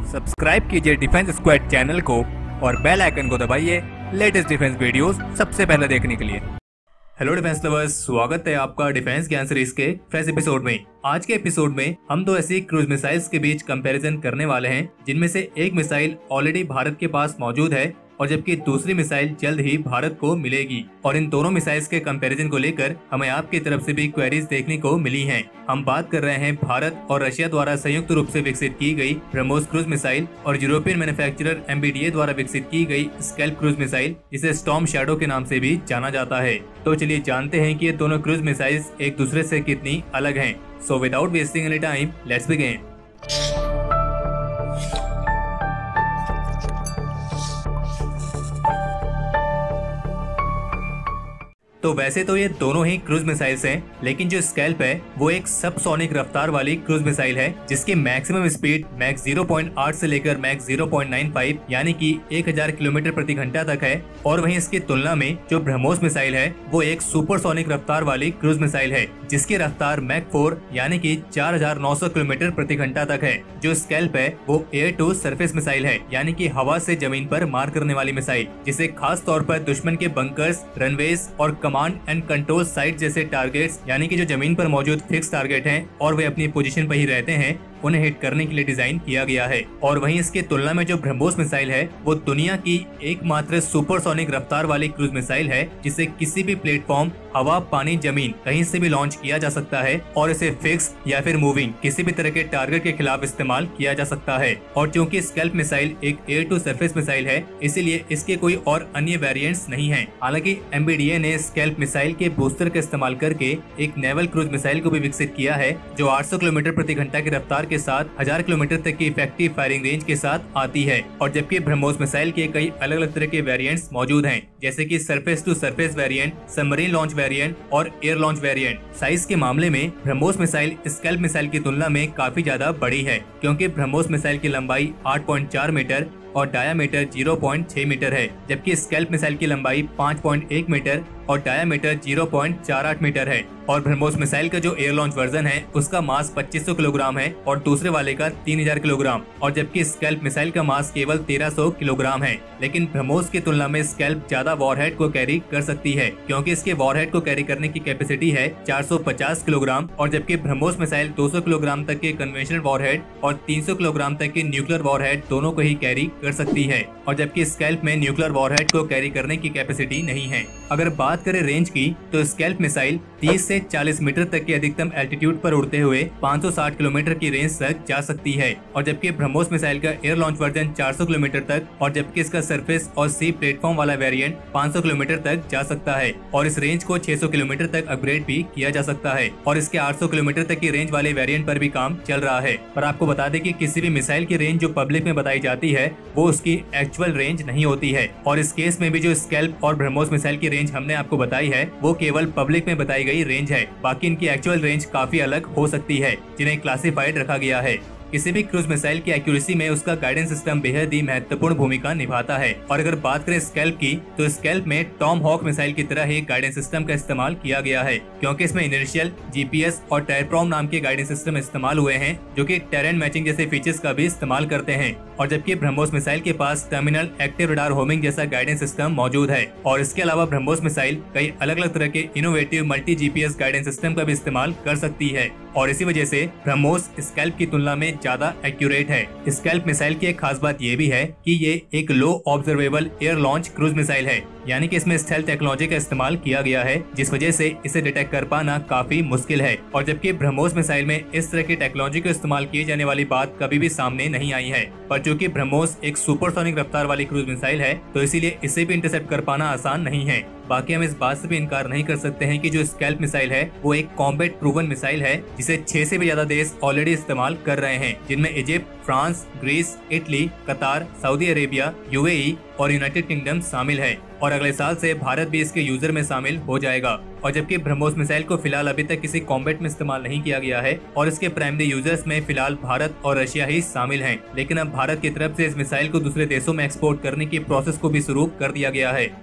Subscribe कीजिए defence squad channel को और बेल आइकन को दबाइए लेटेस्ट डिफेंस वीडियोस सबसे पहले देखने के लिए। हेलो डिफेंस लवर्स, स्वागत है आपका डिफेंस ज्ञान सीरीज के फ्रेश एपिसोड में। आज के एपिसोड में हम दो ऐसी क्रूज मिसाइल्स के बीच कंपैरिजन करने वाले हैं जिनमें से एक मिसाइल ऑलरेडी भारत के पास मौजूद है और जबकि दूसरी मिसाइल जल्द ही भारत को मिलेगी। और इन दोनों मिसाइल्स के कंपैरिजन को लेकर हमें आपकी तरफ से भी क्वेरीज देखने को मिली हैं। हम बात कर रहे हैं भारत और रशिया द्वारा संयुक्त रूप से विकसित की गई ब्रह्मोस क्रूज मिसाइल और यूरोपियन मैन्युफैक्चरर MBDA द्वारा विकसित की गई स्कैल्प क्रूज मिसाइल, जिसे स्टॉर्म शैडो के नाम से भी जाना जाता है। तो चलिए जानते हैं कि ये दोनों क्रूज मिसाइल्स एक दूसरे से कितनी अलग हैं। So without wasting any time, let's begin. तो वैसे तो ये दोनों ही क्रूज मिसाइल्स हैं, लेकिन जो स्कैल्प है वो एक सबसोनिक रफ्तार वाली क्रूज मिसाइल है जिसकी मैक्सिमम स्पीड मैक 0.8 से लेकर मैक 0.95 यानी कि 1000 किलोमीटर प्रति घंटा तक है। और वहीं इसकी तुलना में जो ब्रह्मोस मिसाइल है वो एक सुपरसोनिक रफ्तार वाली क्रूज मिसाइल है जिसकी रफ्तार मैक 4 यानी कि 4900 किलोमीटर प्रति घंटा तक है। जो स्कैल्प है वो एयर टू सरफेस मिसाइल है यानी कि हवा से जमीन पर मार करने वाली मिसाइल, जिसे खास तौर पर दुश्मन के बंकर्स, रनवेज और कमांड एंड कंट्रोल साइट जैसे टारगेट्स यानी कि जो जमीन पर मौजूद फिक्स टारगेट हैं और वे अपनी पोजीशन पर ही रहते हैं, उन्हें हिट करने के लिए डिजाइन किया गया है। और वहीं इसके तुलना में जो ब्रह्मोस मिसाइल है वो दुनिया की एकमात्र सुपरसोनिक रफ्तार वाली क्रूज मिसाइल है जिसे किसी भी प्लेटफॉर्म, हवा, पानी, जमीन कहीं से भी लॉन्च किया जा सकता है और इसे फिक्स या फिर मूविंग किसी भी तरह के टारगेट के खिलाफ इस्तेमाल किया जा सकता है। और क्योंकि स्कैल्प मिसाइल एक एयर टू सरफेस मिसाइल है, इसीलिए इसके कोई और अन्य वेरिएंट्स नहीं है। हालांकि MBDA ने स्कैल्प मिसाइल के बूस्टर का इस्तेमाल करके एक नेवल क्रूज मिसाइल को भी विकसित किया है जो 800 किलोमीटर प्रति घंटा की रफ्तार के साथ 1000 किलोमीटर तक की इफेक्टिव फायरिंग रेंज के साथ आती है। और जबकि ब्रह्मोस मिसाइल के कई अलग अलग तरह के वेरिएंट्स मौजूद हैं, जैसे कि surface to surface variant, submarine launch variant और एयर लॉन्च वेरिएंट। साइज के मामले में ब्रह्मोस मिसाइल स्कैल्प मिसाइल की तुलना में काफी ज्यादा बड़ी है, क्योंकि ब्रह्मोस मिसाइल की लंबाई 8.4 मीटर और डायामीटर 0.6 मीटर है, जबकि स्कैल्प मिसाइल की लंबाई 5.1 मीटर और डायामीटर 0.48 मीटर है। और ब्रह्मोस मिसाइल का जो एयर लॉन्च वर्जन है उसका मास 2500 किलोग्राम है और दूसरे वाले का 3000 किलोग्राम, और जबकि स्कैल्प मिसाइल का मास केवल 1300 किलोग्राम है। लेकिन ब्रह्मोस की तुलना में स्कैल्प ज्यादा वॉरहेड को कैरी कर सकती है, क्योंकि इसके वॉरहेड को कैरी करने की कैपेसिटी है 450 किलोग्राम, और जबकि ब्रह्मोस मिसाइल 200 किलोग्राम तक के कन्वेंशनल वॉरहेड और 300 किलोग्राम तक के न्यूक्लियर वॉरहेड दोनों को ही कैरी कर सकती है। और जबकि स्कैल्प में न्यूक्लियर वॉरहेड को कैरी करने की कैपेसिटी नहीं है। अगर बात करें रेंज की, तो स्कैल्प मिसाइल 30 से 40 मीटर तक की अधिकतम एल्टीट्यूड पर उड़ते हुए 560 किलोमीटर की रेंज तक जा सकती है। और जबकि ब्रह्मोस मिसाइल का एयर लॉन्च वर्जन 400 किलोमीटर तक और जबकि इसका सरफेस और सी प्लेटफॉर्म वाला वेरिएंट 500 किलोमीटर तक जा सकता है। और इस रेंज को 600 किलोमीटर तक अपग्रेड भी किया जा सकता है। और इसके 800 किलोमीटर तक की रेंज वाले वेरिएंट पर भी काम चल रहा है। पर आपको बता दें कि किसी भी मिसाइल की रेंज जो पब्लिक में बताई जाती है वो उसकी एक्चुअल रेंज नहीं होती है। और इस केस में भी जो स्कैल्प और ब्रह्मोस मिसाइल की रेंज हमने आपको बताई है वो केवल पब्लिक में बताई गई रेंज है। बाकी इनकी एक्चुअल रेंज काफी अलग हो सकती है, जिन्हें क्लासिफाइड रखा गया है। किसी भी क्रूज मिसाइल की एक्यूरेसी में उसका गाइडेंस सिस्टम बेहद ही महत्वपूर्ण भूमिका निभाता है। और अगर बात करें स्कैल्प की, तो स्कैल्प में टॉम हॉक मिसाइल की तरह ही गाइडेंस सिस्टम का इस्तेमाल किया गया है, क्योंकि इसमें इनर्शियल, GPS और टायरप्रॉम नाम के गाइडेंस सिस्टम इस्तेमाल हुए हैं जो कि टेरेन मैचिंग जैसे फीचर्स का भी इस्तेमाल करते हैं। और जबकि ब्रह्मोस मिसाइल के पास टर्मिनल एक्टिव रडार होमिंग जैसा गाइडेंस सिस्टम मौजूद है। और इसके अलावा ब्रह्मोस मिसाइल कई अलग अलग तरह के innovative multi GPS guidance system का भी इस्तेमाल कर सकती है। और इसी वजह से ब्रह्मोस स्कैल्प की तुलना में ज्यादा एक्यूरेट है। स्कैल्प मिसाइल की एक खास बात ये भी है कि ये एक low observable air launch cruise missile है, यानी कि इसमें स्टेल्थ टेक्नोलॉजी का इस्तेमाल किया गया है, जिस वजह से इसे डिटेक्ट कर पाना काफी मुश्किल है। और जबकि ब्रह्मोस मिसाइल में इस तरह की टेक्नोलॉजी का इस्तेमाल किए जाने वाली बात कभी भी सामने नहीं आई है। पर चूंकि ब्रह्मोस एक सुपरसोनिक रफ्तार वाली क्रूज मिसाइल है, तो इसीलिए इसे भी इंटरसेप्ट कर पाना आसान नहीं है। बाकी हम इस बात से भी इनकार नहीं कर सकते हैं कि जो स्कैल्प मिसाइल है वो एक कॉम्बैट प्रूवन मिसाइल है, जिसे 6 से भी ज्यादा देश ऑलरेडी इस्तेमाल कर रहे हैं, जिनमें Egypt, France, Greece, Italy, Qatar, Saudi Arabia, UAE और यूनाइटेड किंगडम शामिल है। और अगले साल से भारत भी इसके यूजर में शामिल हो जाएगा। और जबकि ब्रह्मोस मिसाइल को फिलहाल अभी तक किसी कॉम्बैट में इस्तेमाल नहीं किया गया है और इसके प्राइमरी यूजर्स में फिलहाल भारत और रशिया ही शामिल हैं, लेकिन अब भारत की तरफ से इस मिसाइल को दूसरे देशों में एक्सपोर्ट करने की प्रोसेस को भी शुरू कर दिया गया है।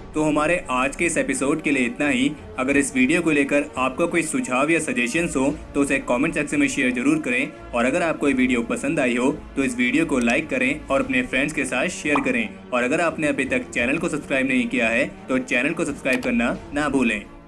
तो हमारे आज के इस एपिसोड के लिए इतना ही। अगर इस वीडियो को लेकर आपका कोई सुझाव या सजेशंस हो तो उसे कमेंट सेक्शन में शेयर जरूर करें, और अगर आपको ये वीडियो पसंद आई हो तो इस वीडियो को लाइक करें और अपने फ्रेंड्स के साथ शेयर करें। और अगर आपने अभी तक चैनल को सब्सक्राइब नहीं किया है तो चैनल को सब्सक्राइब करना ना भूलें।